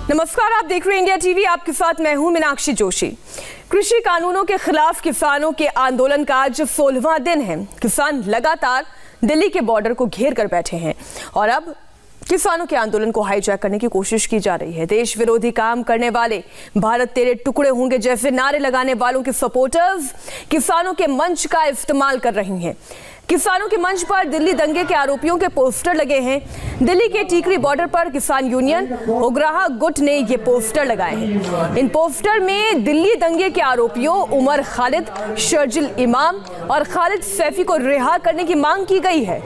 नमस्कार, आप देख रहे हैं इंडिया टीवी। आपके साथ मैं हूं मीनाक्षी जोशी। कृषि कानूनों के खिलाफ किसानों के आंदोलन का आज 16वां दिन है। किसान लगातार दिल्ली के बॉर्डर को घेर कर बैठे हैं और अब किसानों के आंदोलन को हाईजैक करने की कोशिश की जा रही है। देश विरोधी काम करने वाले, भारत तेरे टुकड़े होंगे जैसे नारे लगाने वालों के सपोर्टर्स किसानों के मंच का इस्तेमाल कर रही हैं। किसानों के मंच पर दिल्ली दंगे के आरोपियों के पोस्टर लगे हैं। दिल्ली के टीकरी बॉर्डर पर किसान यूनियन उग्राहा गुट ने ये पोस्टर लगाए हैं। इन पोस्टर में दिल्ली दंगे के आरोपियों उमर खालिद, शर्जिल इमाम और खालिद सैफी को रिहा करने की मांग की गई है।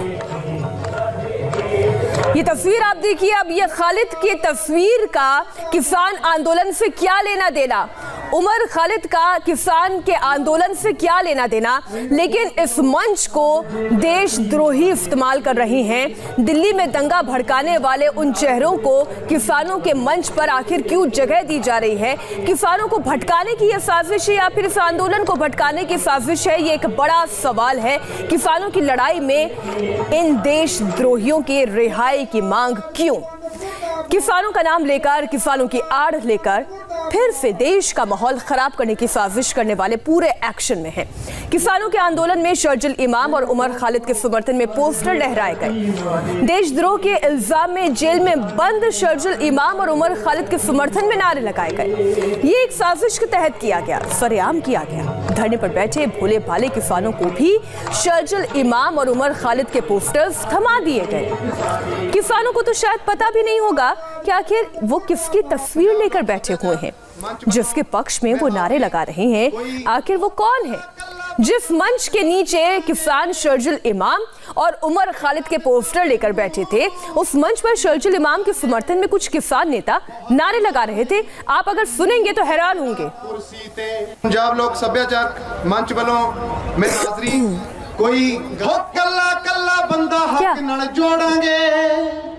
ये तस्वीर आप देखिए। अब ये खालिद की तस्वीर का किसान आंदोलन से क्या लेना देना, उमर खालिद का किसान के आंदोलन से क्या लेना देना, लेकिन इस मंच को देशद्रोही इस्तेमाल कर रही हैं। दिल्ली में दंगा भड़काने वाले उन चेहरों को किसानों के मंच पर आखिर क्यों जगह दी जा रही है? किसानों को भटकाने की यह साजिश है या फिर इस आंदोलन को भटकाने की साजिश है? ये एक बड़ा सवाल है। किसानों की लड़ाई में इन देशद्रोहियों की रिहाई की मांग क्यों? किसानों का नाम लेकर, किसानों की आड़ लेकर फिर से देश का माहौल खराब करने की साजिश करने वाले पूरे एक्शन में हैं। किसानों के आंदोलन में शर्जिल इमाम और उमर खालिद के समर्थन में पोस्टर लहराए गए। देशद्रोह के इल्जाम में जेल में बंद शर्जिल इमाम और उमर खालिद के समर्थन में नारे लगाए गए। ये एक साजिश के तहत किया गया, सरेआम किया गया। धरने पर बैठे भोले भाले किसानों को भी शर्जिल इमाम और उमर खालिद के पोस्टर्स थमा दिए गए। किसानों को तो शायद पता भी नहीं होगा कि आखिर वो किसकी तस्वीर लेकर बैठे हुए हैं। जिसके पक्ष में वो नारे लगा रहे हैं, आखिर वो कौन है? जिस मंच के नीचे किसान शर्जिल इमाम और उमर खालिद के पोस्टर लेकर बैठे थे, उस मंच पर शर्जिल इमाम के समर्थन में कुछ किसान नेता नारे लगा रहे थे। आप अगर सुनेंगे तो हैरान होंगे। पंजाब लोक सभ्याचार मंच वालों मेरी हाजरी, कोई कल्ला कल्ला बंदा हक नाल जोड़ांगे,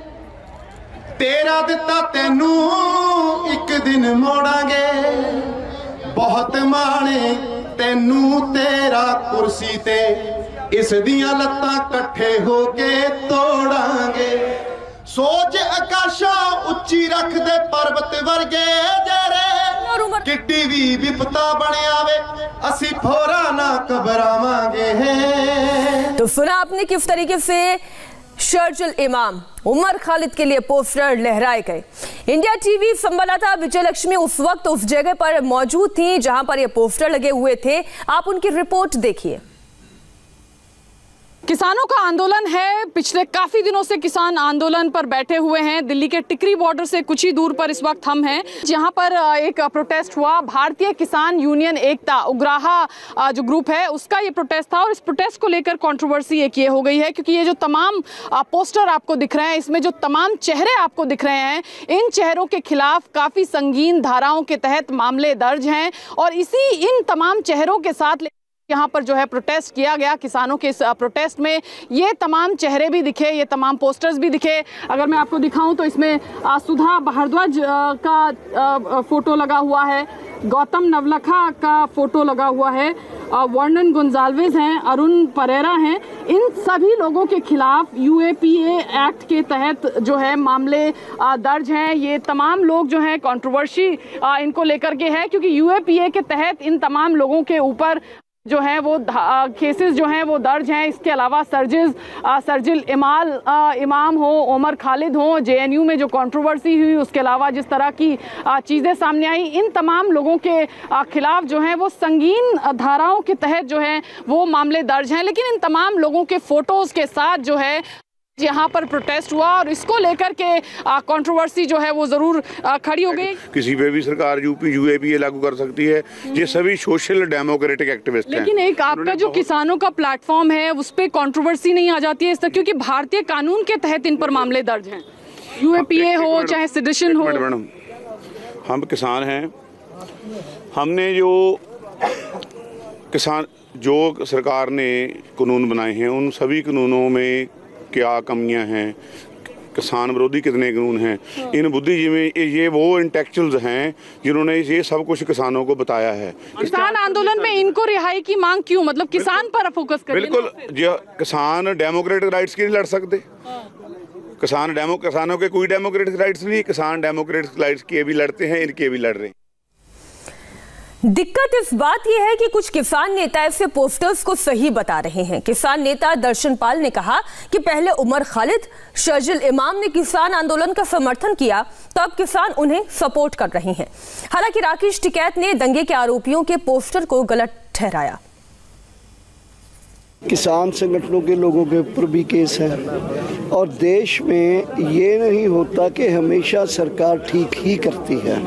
तेरा दिता तेनू एक दिन मोड़ांगे, बहुत माणे तेनू तेरा कुर्सी ते, इस दियां लत्तां कट्ठे होके तोड़ांगे। सोच आकाशा उच्ची रख दे पर्वत वर्गे जेरे, किड्डी भी विपता बने आवे असी फोरा ना घबरावांगे। तो सुना आपने किस तरीके से शर्जिल इमाम, उमर खालिद के लिए पोस्टर लहराए गए। इंडिया टीवी संवाददाता विजय लक्ष्मी उस वक्त उस जगह पर मौजूद थी जहां पर ये पोस्टर लगे हुए थे। आप उनकी रिपोर्ट देखिए। किसानों का आंदोलन है। पिछले काफी दिनों से किसान आंदोलन पर बैठे हुए हैं। दिल्ली के टिकरी बॉर्डर से कुछ ही दूर पर इस वक्त हम हैं, जहां पर एक प्रोटेस्ट हुआ। भारतीय किसान यूनियन एकता उग्राहा जो ग्रुप है उसका ये प्रोटेस्ट था और इस प्रोटेस्ट को लेकर कंट्रोवर्सी एक ये हो गई है क्योंकि ये जो तमाम पोस्टर आपको दिख रहे हैं, इसमें जो तमाम चेहरे आपको दिख रहे हैं, इन चेहरों के खिलाफ काफी संगीन धाराओं के तहत मामले दर्ज हैं और इन तमाम चेहरों के साथ यहाँ पर जो है प्रोटेस्ट किया गया। किसानों के इस प्रोटेस्ट में ये तमाम चेहरे भी दिखे, ये तमाम पोस्टर्स भी दिखे। अगर मैं आपको दिखाऊं तो इसमें सुधा भारद्वाज का फोटो लगा हुआ है, गौतम नवलखा का फोटो लगा हुआ है, वर्णन गुंजाल्वेज हैं, अरुण परेरा हैं। इन सभी लोगों के खिलाफ यूएपीए एक्ट के तहत जो है मामले दर्ज हैं। ये तमाम लोग जो हैं कंट्रोवर्सी इनको लेकर के है क्योंकि यूएपीए के तहत इन तमाम लोगों के ऊपर जो है वो केसेस जो हैं वो दर्ज हैं। इसके अलावा शर्जिल इमाम हो, उमर खालिद हो, जेएनयू में जो कंट्रोवर्सी हुई, उसके अलावा जिस तरह की चीज़ें सामने आई, इन तमाम लोगों के खिलाफ जो है वो संगीन धाराओं के तहत जो है वो मामले दर्ज हैं। लेकिन इन तमाम लोगों के फोटोज़ के साथ जो है यहाँ पर प्रोटेस्ट हुआ और इसको लेकर के कंट्रोवर्सी जो है वो जरूर खड़ी हो गई। किसी पे भी सरकार यूएपीए लागू कर सकती है, ये सभी सोशल डेमोक्रेटिक एक्टिविस्ट हैं। लेकिन एक आपका जो किसानों का प्लेटफॉर्म है उस पर कंट्रोवर्सी नहीं आ जाती है इस तरह, क्योंकि भारतीय कानून के तहत इन पर मामले दर्ज हैं, यूएपीए हो चाहे सेडिशन हो। मैडम, हम किसान हैं, हमने जो सरकार ने कानून बनाए हैं उन सभी कानूनों में क्या कमियां हैं, किसान विरोधी कितने कानून हैं, इन बुद्धिजीवी ये वो इंटेलेक्चुअल्स हैं जिन्होंने ये सब कुछ किसानों को बताया है। किसान आंदोलन में इनको रिहाई की मांग क्यों, मतलब किसान पर फोकस करें। बिल्कुल, किसान डेमोक्रेटिक राइट्स के लिए लड़ सकते, किसानों के कोई डेमोक्रेटिक राइट्स नहीं, किसान डेमोक्रेटिक राइट्स के भी लड़ते हैं, इनके भी लड़ रहे हैं। दिक्कत इस बात यह है कि कुछ किसान नेता ऐसे पोस्टर्स को सही बता रहे हैं। किसान नेता दर्शन पाल ने कहा कि पहले उमर खालिद, शर्जिल इमाम ने किसान आंदोलन का समर्थन किया, तो अब किसान उन्हें सपोर्ट कर रहे हैं। हालांकि राकेश टिकैत ने दंगे के आरोपियों के पोस्टर को गलत ठहराया। किसान संगठनों के लोगों के ऊपर भी केस है और देश में ये नहीं होता कि हमेशा सरकार ठीक ही करती है।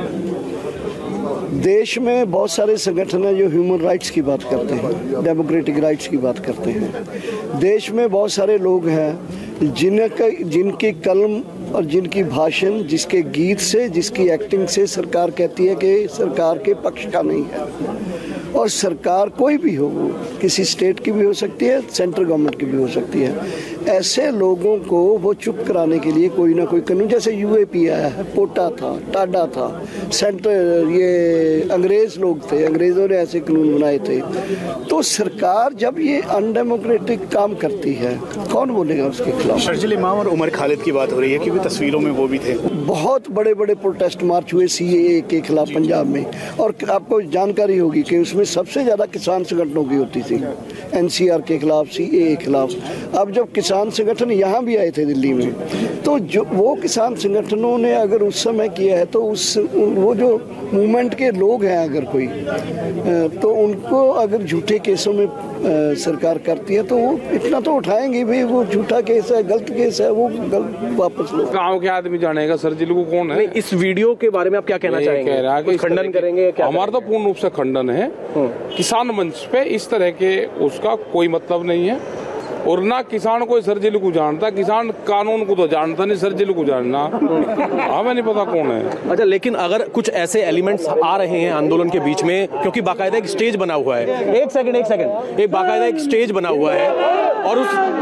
देश में बहुत सारे संगठन हैं जो ह्यूमन राइट्स की बात करते हैं, डेमोक्रेटिक राइट्स की बात करते हैं। देश में बहुत सारे लोग हैं जिनकी कलम और जिनकी भाषण, जिसके गीत से, जिसकी एक्टिंग से सरकार कहती है कि सरकार के पक्ष का नहीं है। और सरकार कोई भी हो, वो किसी स्टेट की भी हो सकती है, सेंट्रल गवर्नमेंट की भी हो सकती है। ऐसे लोगों को वो चुप कराने के लिए कोई ना कोई कानून, जैसे यूएपी आया है, पोटा था, टाडा था, सेंटर ये अंग्रेज लोग थे, अंग्रेजों ने ऐसे कानून बनाए थे। तो सरकार जब ये अनडेमोक्रेटिक काम करती है, कौन बोलेगा उसके खिलाफ? शर्जिल इमाम और उमर खालिद की बात हो रही है क्योंकि तस्वीरों में वो भी थे। बहुत बड़े बड़े प्रोटेस्ट मार्च हुए सीएए के खिलाफ पंजाब में, और आपको जानकारी होगी कि उसमें सबसे ज्यादा किसान संगठनों की होती थी, एनसीआर के खिलाफ, सीएए के खिलाफ। अब जब किसान संगठन यहाँ भी आए थे दिल्ली में, तो जो वो किसान संगठनों ने अगर उस समय किया है, तो वो जो मूवमेंट के लोग हैं अगर कोई, तो उनको अगर झूठे केसों में सरकार करती है तो वो इतना तो उठाएंगे भी, वो झूठा केस है, गलत केस है, वो वापस लो। गाँव के आदमी जानेगा सर्जिल को कौन है। इस वीडियो के बारे में आप क्या कहना चाहेंगे? खंडन करेंगे? हमारा तो पूर्ण रूप से खंडन है। किसान मंच पे इस तरह के उसका कोई मतलब नहीं है, और ना किसान कोई सर्जिल को जानता। किसान कानून को तो जानता नहीं, सर्जिल को जानना हमें नहीं पता कौन है। अच्छा, लेकिन अगर कुछ ऐसे एलिमेंट्स आ रहे हैं आंदोलन के बीच में, क्योंकि बाकायदा एक स्टेज बना हुआ है, एक सेकंड, एक बाकायदा एक स्टेज बना हुआ है, और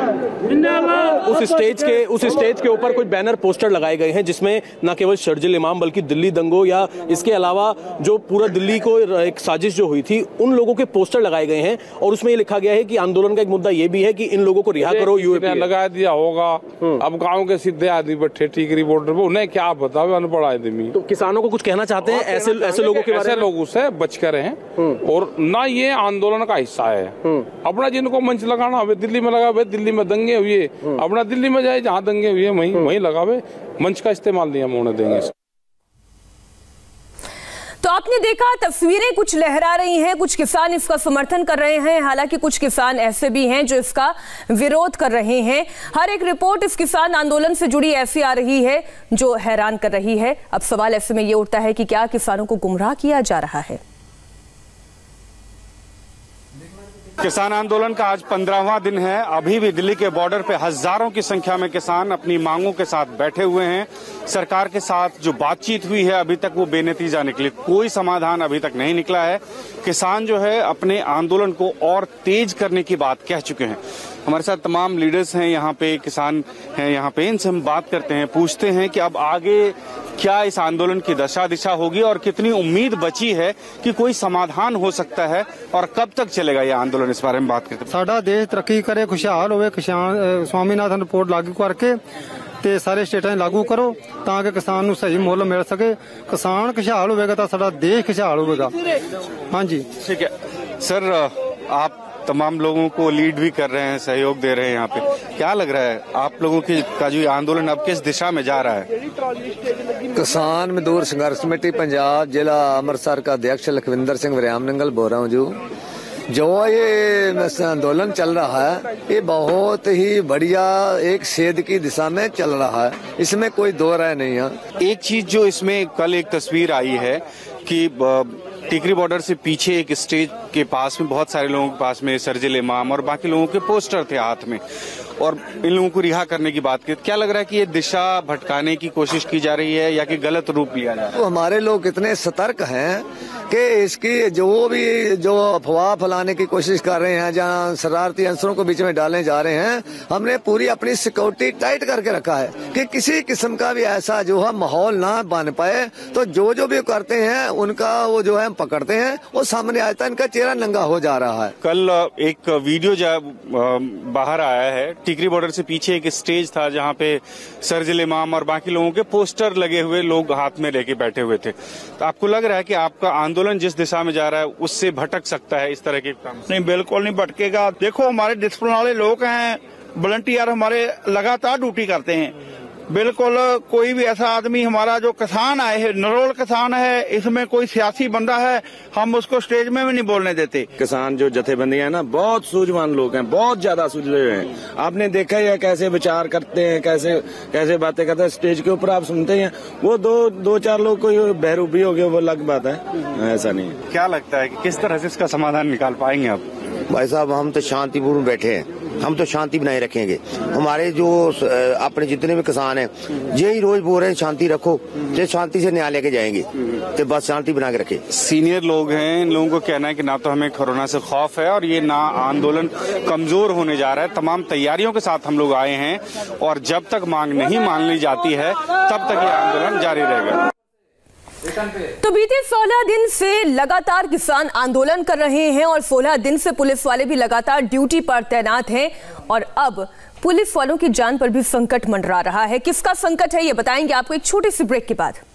उस स्टेज के ऊपर कुछ बैनर पोस्टर लगाए गए हैं जिसमें न केवल शर्जिल इमाम बल्कि दिल्ली दंगों या इसके अलावा जो पूरा दिल्ली को एक साजिश जो हुई थी उन लोगों के पोस्टर लगाए गए हैं, और उसमें ये लिखा गया है कि आंदोलन का एक मुद्दा ये भी है कि इन लोगों को रिहा करो। यूएपी लगा दिया होगा। अब गांव के सीधे आदमी बैठे टिकरी बॉर्डर पे, उन्हें क्या पता, अनपढ़ आदमी। तो किसानों को कुछ कहना चाहते हैं ऐसे लोगों के बारे में? ऐसे लोगों से बच कर रहें, और ना ये आंदोलन का हिस्सा है। अपना जिनको मंच लगाना हो, दिल्ली में लगावे, दिल्ली में दंगे हुए, अपना दिल्ली में जाए जहाँ दंगे हुए वहीं लगावे, मंच का इस्तेमाल नहीं हम होने देंगे। तो आपने देखा, तस्वीरें कुछ लहरा रही हैं, कुछ किसान इसका समर्थन कर रहे हैं, हालांकि कुछ किसान ऐसे भी हैं जो इसका विरोध कर रहे हैं। हर एक रिपोर्ट इस किसान आंदोलन से जुड़ी ऐसी आ रही है जो हैरान कर रही है। अब सवाल ऐसे में ये उठता है कि क्या किसानों को गुमराह किया जा रहा है? किसान आंदोलन का आज 15वां दिन है। अभी भी दिल्ली के बॉर्डर पे हजारों की संख्या में किसान अपनी मांगों के साथ बैठे हुए हैं। सरकार के साथ जो बातचीत हुई है अभी तक वो बेनतीजा निकली, कोई समाधान अभी तक नहीं निकला है। किसान जो है अपने आंदोलन को और तेज करने की बात कह चुके हैं। हमारे साथ तमाम लीडर्स हैं यहाँ पे, किसान हैं यहाँ पे, इनसे हम बात करते हैं, पूछते हैं कि अब आगे क्या इस आंदोलन की दशा दिशा होगी और कितनी उम्मीद बची है कि कोई समाधान हो सकता है, और कब तक चलेगा ये आंदोलन, इस बारे में बात करते हैं। साडा देश तरक्की करे, खुशहाल होवे, स्वामीनाथन रिपोर्ट लागू करके ਤੇ ਸਾਰੇ ਸਟੇਟਾਂ 'ਚ ਲਾਗੂ ਕਰੋ ਤਾਂ ਕਿ ਕਿਸਾਨ ਨੂੰ ਸਹੀ ਮੁੱਲ ਮਿਲ ਸਕੇ। ਕਿਸਾਨ ਖੁਸ਼ਹਾਲ ਹੋਵੇਗਾ ਤਾਂ ਸਾਡਾ ਦੇਸ਼ ਖੁਸ਼ਹਾਲ ਹੋਵੇਗਾ। ਹਾਂਜੀ, ठीक है सर, आप तमाम लोगों को लीड भी कर रहे हैं, सहयोग दे रहे हैं यहाँ पे, क्या लग रहा है आप लोगों का जो आंदोलन अब किस दिशा में जा रहा है? किसान मजदूर संघर्ष कमेटी पंजाब जिला अमृतसर का अध्यक्ष लखविंदर सिंह वरियाम नंगल बोल रहा हूँ। जो ये आंदोलन चल रहा है ये बहुत ही बढ़िया एक सेध की दिशा में चल रहा है, इसमें कोई दो राय नहीं है। एक चीज जो इसमें कल एक तस्वीर आई है कि टिकरी बॉर्डर से पीछे एक स्टेज के पास में बहुत सारे लोगों के पास में सर्जिल इमाम और बाकी लोगों के पोस्टर थे हाथ में, और इन लोगों को रिहा करने की बात की। क्या लग रहा है कि ये दिशा भटकाने की कोशिश की जा रही है या कि गलत रूप लिया जा रहा है? तो हमारे लोग इतने सतर्क हैं कि इसकी जो अफवाह फैलाने की कोशिश कर रहे हैं, जहां शरारती अंसरों को बीच में डालने जा रहे हैं, हमने पूरी अपनी सिक्योरिटी टाइट करके रखा है कि किसी किस्म का भी ऐसा जो है माहौल ना बन पाए। तो जो भी करते हैं उनका वो जो है हम पकड़ते हैं, वो सामने आता है, इनका चेहरा नंगा हो जा रहा है। कल एक वीडियो बाहर आया है, टिकरी बॉर्डर से पीछे एक स्टेज था जहां पे सर्जिल इमाम और बाकी लोगों के पोस्टर लगे हुए लोग हाथ में लेके बैठे हुए थे। तो आपको लग रहा है कि आपका आंदोलन जिस दिशा में जा रहा है उससे भटक सकता है इस तरह के काम? नहीं, बिल्कुल नहीं भटकेगा। देखो, हमारे डिसिप्लिन वाले लोग हैं, वॉलंटियर हमारे लगातार ड्यूटी करते हैं। बिल्कुल कोई भी ऐसा आदमी, हमारा जो किसान आए है, नरोल किसान है, इसमें कोई सियासी बंदा है, हम उसको स्टेज में भी नहीं बोलने देते। किसान जो जथेबंदियां हैं ना, बहुत सूझवान लोग हैं, बहुत ज्यादा सूझे हुए हैं। आपने देखा ही है कैसे विचार करते हैं, कैसे बातें करते हैं। स्टेज के ऊपर आप सुनते हैं, वो दो चार लोग कोई बहरूबी हो गया, वो अलग बात है, ऐसा नहीं। क्या लगता है कि किस तरह से इसका समाधान निकाल पाएंगे आप? भाई साहब, हम तो शांतिपूर्ण बैठे हैं, हम तो शांति बनाए रखेंगे। हमारे जो अपने जितने भी किसान हैं, यही रोज बोल रहे हैं शांति रखो, जो शांति से न्याय लेके जाएंगे, तो बस शांति बना के रखे। सीनियर लोग हैं, इन लोगों को कहना है कि ना तो हमें कोरोना से खौफ है और ये ना आंदोलन कमजोर होने जा रहा है। तमाम तैयारियों के साथ हम लोग आए हैं और जब तक मांग नहीं मान ली जाती है तब तक ये आंदोलन जारी रहेगा। तो बीते 16 दिन से लगातार किसान आंदोलन कर रहे हैं और 16 दिन से पुलिस वाले भी लगातार ड्यूटी पर तैनात हैं और अब पुलिस वालों की जान पर भी संकट मंडरा रहा है। किसका संकट है ये बताएंगे आपको एक छोटे से ब्रेक के बाद।